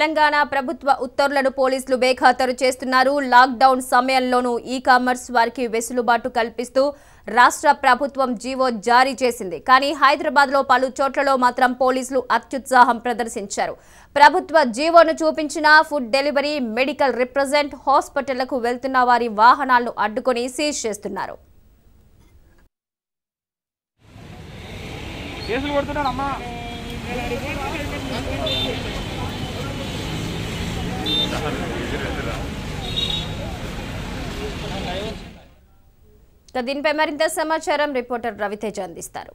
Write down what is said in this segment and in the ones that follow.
తెలంగాణ ప్రభుత్వ ఉత్తర్వులను పోలీసులు బేఖాతరు చేస్తున్నారు. లాక్డౌన్ సమయంలోనూ ఈ-కామర్స్ వారికి వెసులుబాటు కల్పిస్తూ రాష్ట్ర ప్రభుత్వం జీవో జారీ చేసింది. కానీ హైదరాబాద్లో పలు చోట్లలో మాత్రం పోలీసులు అత్యుత్సాహం ప్రదర్శించారు. ప్రభుత్వ జీవోను చూపించిన ఫుడ్ డెలివరీ, మెడికల్ రిప్రజెంట్ హాస్పిటళ్లకు వెళ్తున్న వారి వాహనాలను అడ్డుకొని సీజ్ చేస్తున్నారు. దీనిపై మరింత సమాచారం రిపోర్టర్ రవితేజ అందిస్తారు.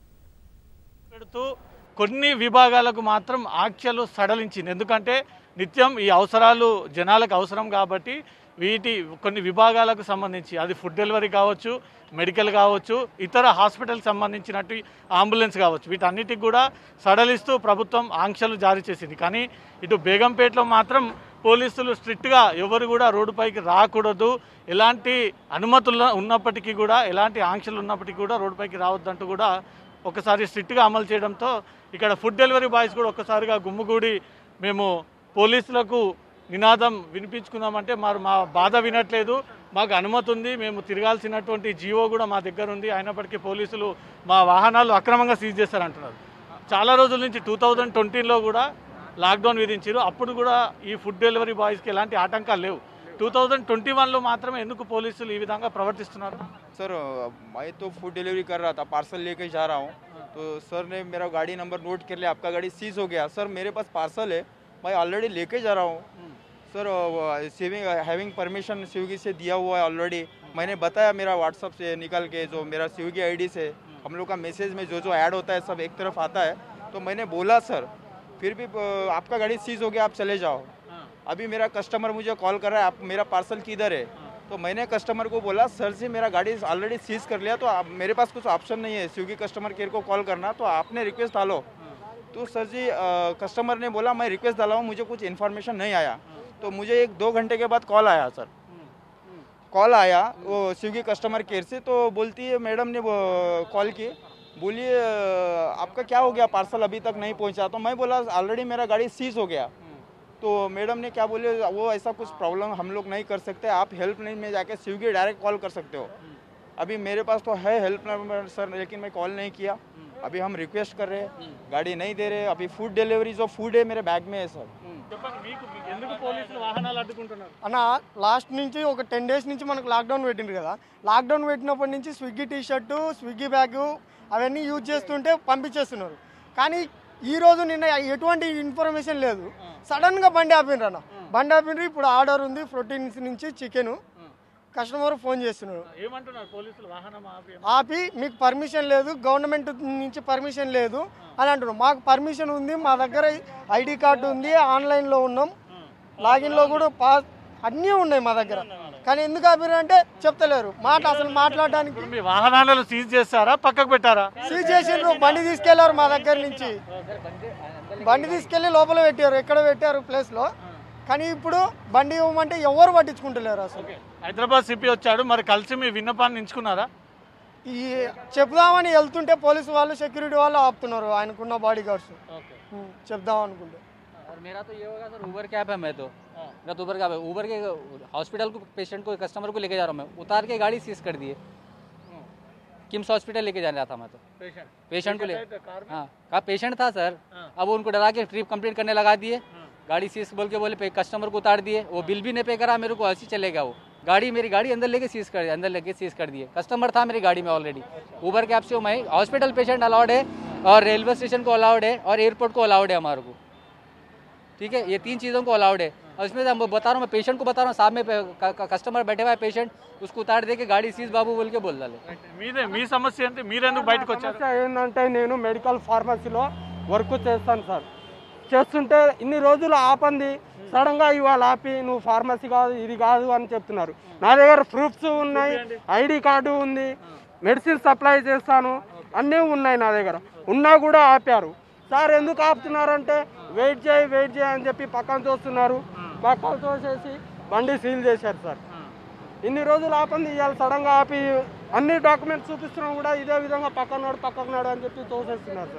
కొన్ని విభాగాలకు మాత్రం ఆంక్షలు సడలించింది. ఎందుకంటే నిత్యం ఈ అవసరాలు జనాలకు అవసరం కాబట్టి కొన్ని విభాగాలకు సంబంధించి అది ఫుడ్ డెలివరీ కావచ్చు, మెడికల్ కావచ్చు, ఇతర హాస్పిటల్కి సంబంధించినట్టు అంబులెన్స్ కావచ్చు, వీటన్నిటికి కూడా సడలిస్తూ ప్రభుత్వం ఆంక్షలు జారీ చేసింది. కానీ ఇటు బేగంపేటలో మాత్రం పోలీసులు స్ట్రిక్ట్గా ఎవరు కూడా రోడ్డుపైకి రాకూడదు, ఎలాంటి అనుమతులు ఉన్నప్పటికీ కూడా, ఎలాంటి ఆంక్షలు ఉన్నప్పటికీ కూడా రోడ్డుపైకి రావద్దంటూ కూడా ఒకసారి స్ట్రిక్ట్గా అమలు చేయడంతో ఇక్కడ ఫుడ్ డెలివరీ బాయ్స్ కూడా ఒక్కసారిగా గుమ్ముగూడి మేము పోలీసులకు నినాదం వినిపించుకుందామంటే మా బాధ వినట్లేదు, మాకు అనుమతి ఉంది, మేము తిరగాల్సినటువంటి జీవో కూడా మా దగ్గర ఉంది, అయినప్పటికీ పోలీసులు మా వాహనాలు అక్రమంగా సీజ్ చేస్తారంటున్నారు. చాలా రోజుల నుంచి 2020లో కూడా లాక్డౌన్ విధించారు. అప్పుడు కూడా ఈ ఫుడ్ డెలివరీ బాయ్స్కి ఎలాంటి ఆటంకాలు లేవు. 2021లో మాత్రమే ఎందుకు పోలీసులు ఈ విధంగా ప్రవర్తిస్తున్నారు? सर मैं तो फूड डिलीवरी कर रहा था, पार्सल लेके जा रहा हूँ, तो सर ने मेरा गाड़ी नंबर नोट कर लिया, आपका गाड़ी सीज हो गया। सर मेरे पास पार्सल है, मैं ऑलरेडी लेके जा रहा हूँ सर, हैविंग परमिशन स्विगी से दिया हुआ है ऑलरेडी। मैंने बताया मेरा व्हाट्सअप से निकाल के, जो मेरा स्विगी आईडी से हम लोग का मैसेज में जो ऐड होता है सब एक तरफ आता है, तो मैंने बोला सर फिर भी आपका गाड़ी सीज हो गया, आप चले जाओ। अभी मेरा कस्टमर मुझे कॉल कर रहा है, आप मेरा पार्सल किधर है? तो मैंने कस्टमर को बोला सर जी मेरा गाड़ी ऑलरेडी सीज कर लिया, तो मेरे पास कुछ ऑप्शन नहीं है स्विगी कस्टमर केयर को कॉल करना, तो आपने रिक्वेस्ट डालो। तो सर जी कस्टमर ने बोला मैं रिक्वेस्ट डाला हूँ, मुझे कुछ इन्फॉर्मेशन नहीं आया। तो मुझे 1-2 घंटे के बाद कॉल आया सर, कॉल आया वो स्विगी कस्टमर केयर से, तो बोलती है मैडम ने कॉल की, बोलिए आपका क्या हो गया, पार्सल अभी तक नहीं पहुँचा। तो मैं बोला ऑलरेडी मेरा गाड़ी सीज हो गया। तो मैडम ने क्या बोले, वो ऐसा कुछ प्रॉब्लम हम लोग नहीं कर सकते, आप हेल्पलाइन में जाके स्विगी डायरेक्ट कॉल कर सकते हो। अभी मेरे पास तो है हेल्पलाइन सर, लेकिन मैं कॉल नहीं किया। अभी हम रिक्वेस्ट कर रहे हैं, गाड़ी नहीं दे रहे। अभी फूड डिलीवरी जो फूड है मेरे बैग में है सर। అన్న లాస్ట్ నుంచి ఒక 10 days నుంచి మనకు లాక్డౌన్ పెట్టిండ్రు కదా, లాక్డౌన్ పెట్టినప్పటి నుంచి స్విగ్గీ టీషర్టు, స్విగ్గీ బ్యాగు అవన్నీ యూజ్ చేస్తుంటే పంపించేస్తున్నారు. కానీ ఈరోజు నిన్న ఎటువంటి ఇన్ఫర్మేషన్ లేదు, సడన్గా బండి ఆపిండ్రు అన్న, బండి ఆపిండ్రు. ఇప్పుడు ఆర్డర్ ఉంది ప్రోటీన్స్ నుంచి చికెన్, కస్టమర్ ఫోన్ చేస్తున్నారు, ఆపి మీకు పర్మిషన్ లేదు, గవర్నమెంట్ నుంచి పర్మిషన్ లేదు అని అంటున్నారు. మాకు పర్మిషన్ ఉంది, మా దగ్గర ఐడి కార్డు ఉంది, ఆన్లైన్లో ఉన్నాం, లాగిన్లో కూడా అన్నీ ఉన్నాయి మా దగ్గర. కానీ ఎందుకు ఆపిరు అంటే చెప్తలేరు, మాట అసలు మాట్లాడడానికి. వాహనాలు సీజ్ చేస్తారా, పక్కకు పెట్టారా? సీజ్ చేసిండ్రు, బండి తీసుకెళ్లారు మా దగ్గర నుంచి, బండి తీసుకెళ్లి లోపల పెట్టారు, ఎక్కడ పెట్టారు ప్లేస్లో. కానీ ఇప్పుడు బండి ఇవ్వమంటే ఎవరు పట్టించుకుంటలేరు అసలు. హైదరాబాద్ సిపి వచ్చాడు, మరి కలిసి మీ విన్నపాన్ని ఎంచుకున్నారా? ఈ చెప్దామని వెళ్తుంటే పోలీసు వాళ్ళు, సెక్యూరిటీ వాళ్ళు ఆపుతున్నారు, ఆయనకున్న బాడీ గార్డ్స్. చెప్దాం అనుకుంటే मेरा तो ये होगा सर, ऊबर कैब है, मैं तो मेरा तो ऊबर कैब है, ऊबर के हॉस्पिटल को पेशेंट को कस्टमर को लेके जा रहा हूँ मैं, उतार के गाड़ी सीज कर दिए। किम्स हॉस्पिटल लेके जा रहा था मैं, तो पेशेंट को ले, हाँ कहा पेशेंट था सर। अब उनको डरा के ट्रिप कंप्लीट करने लगा दिए, गाड़ी सीज बोल के बोले कस्टमर को उतार दिए, वो बिल भी नहीं पे करा मेरे को, ऐसे चलेगा वो मेरी गाड़ी अंदर लेके सीज कर दिए। कस्टमर था मेरी गाड़ी में ऑलरेडी, ऊबर कैब से मैं, हॉस्पिटल पेशेंट अलाउड है और रेलवे स्टेशन को अलाउड है और एयरपोर्ट को अलाउड है हमारे को, ठीक है, ये 3 चीज़ों को अलाउड है। और इसमें मैं बता रहा हूँ, मैं पेशेंट को बता रहा हूँ, सामने कस्टमर बैठे हुआ है पेशेंट, उसको उतार दे के गाड़ी सीज बाबू बोल के बोल डाले। మీ సమస్య అంటే మీరెందుకు బయటకు వచ్చారు? ఏంటంటే నేను మెడికల్ ఫార్మసీలో వర్క్ చేస్తాను సార్, చేస్తుంటే ఇన్ని రోజులు ఆపంది, సడన్గా ఇవాళ ఆపి నువ్వు ఫార్మసీ కాదు ఇది కాదు అని చెప్తున్నారు. నా దగ్గర ప్రూఫ్స్ ఉన్నాయి, ఐడి కార్డు ఉంది, మెడిసిన్ సప్లై చేస్తాను, అన్నీ ఉన్నాయి నా దగ్గర, ఉన్నా కూడా ఆపారు. సార్ ఎందుకు ఆపుతున్నారంటే వెయిట్ చేయి అని చెప్పి పక్కన చూస్తున్నారు, పక్కన తోసేసి బండి సీల్ చేశారు సార్. ఇన్ని రోజులు ఆపంది, ఇవాళ సడన్గా ఆపి అన్ని డాక్యుమెంట్స్ చూపిస్తున్నాం కూడా ఇదే విధంగా పక్కకున్నాడు అని చెప్పి తోసేస్తున్నారు సార్.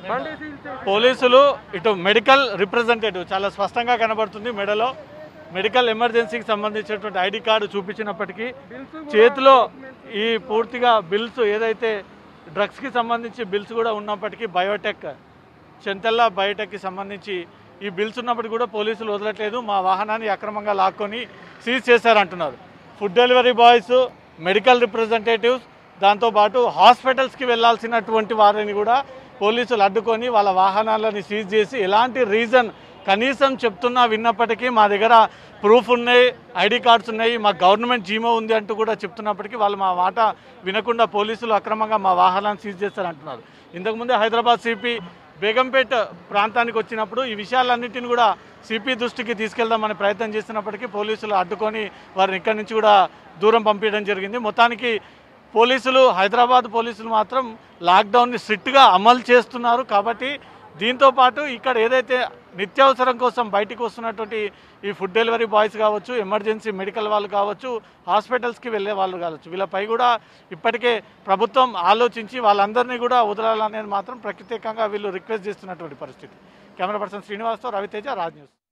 బండి సీల్ చేసి పోలీసులు ఇటు మెడికల్ రిప్రజెంటేటివ్ చాలా స్పష్టంగా కనబడుతుంది మెడలో మెడికల్ ఎమర్జెన్సీకి సంబంధించినటువంటి ఐడి కార్డు చూపించినప్పటికీ చేతిలో ఈ పూర్తిగా బిల్స్ ఏదైతే డ్రగ్స్కి సంబంధించి బిల్స్ కూడా ఉన్నప్పటికీ బయోటెక్ చెంతల్లా బయోటెక్కి సంబంధించి ఈ బిల్స్ ఉన్నప్పటికీ కూడా పోలీసులు వదలట్లేదు. మా వాహనాన్ని అక్రమంగా లాక్కొని సీజ్ చేశారంటున్నారు. Food delivery boys, medical representatives, దాంతోపాటు హాస్పిటల్స్కి వెళ్లాల్సినటువంటి వారిని కూడా పోలీసులు అడ్డుకొని వాళ్ళ వాహనాలని సీజ్ చేసి ఎలాంటి రీజన్ కనీసం చెప్తున్నా విన్నప్పటికీ మా దగ్గర ప్రూఫ్ ఉన్నాయి, ఐడి కార్డ్స్ ఉన్నాయి, మా గవర్నమెంట్ జీమో ఉంది అంటూ కూడా చెప్తున్నప్పటికీ వాళ్ళు మా మాట వినకుండా పోలీసులు అక్రమంగా మా వాహనాన్ని సీజ్ చేస్తారంటున్నారు. ఇంతకుముందే హైదరాబాద్ సిపి బేగంపేట ప్రాంతానికి వచ్చినప్పుడు ఈ విషయాలన్నింటినీ కూడా సిపి దృష్టికి తీసుకెళ్దామని ప్రయత్నం చేస్తున్నప్పటికీ పోలీసులు అడ్డుకొని వారిని ఇక్కడి నుంచి కూడా దూరం పంపించడం జరిగింది. మొత్తానికి పోలీసులు, హైదరాబాద్ పోలీసులు మాత్రం లాక్డౌన్ని స్ట్రిక్ట్గా అమలు చేస్తున్నారు. కాబట్టి దీంతోపాటు ఇక్కడ ఏదైతే నిత్యావసరం కోసం బయటికి వస్తున్నటువంటి ఈ ఫుడ్ డెలివరీ బాయ్స్ కావచ్చు, ఎమర్జెన్సీ మెడికల్ వాళ్ళు కావచ్చు, హాస్పిటల్స్కి వెళ్ళే వాళ్ళు కావచ్చు, వీళ్ళపై కూడా ఇప్పటికే ప్రభుత్వం ఆలోచించి వాళ్ళందరినీ కూడా వదలాలనేది మాత్రం ప్రత్యేకంగా వీళ్ళు రిక్వెస్ట్ చేస్తున్నటువంటి పరిస్థితి. కెమెరా పర్సన్ శ్రీనివాస్తో రవితేజ, రాజ్ న్యూస్.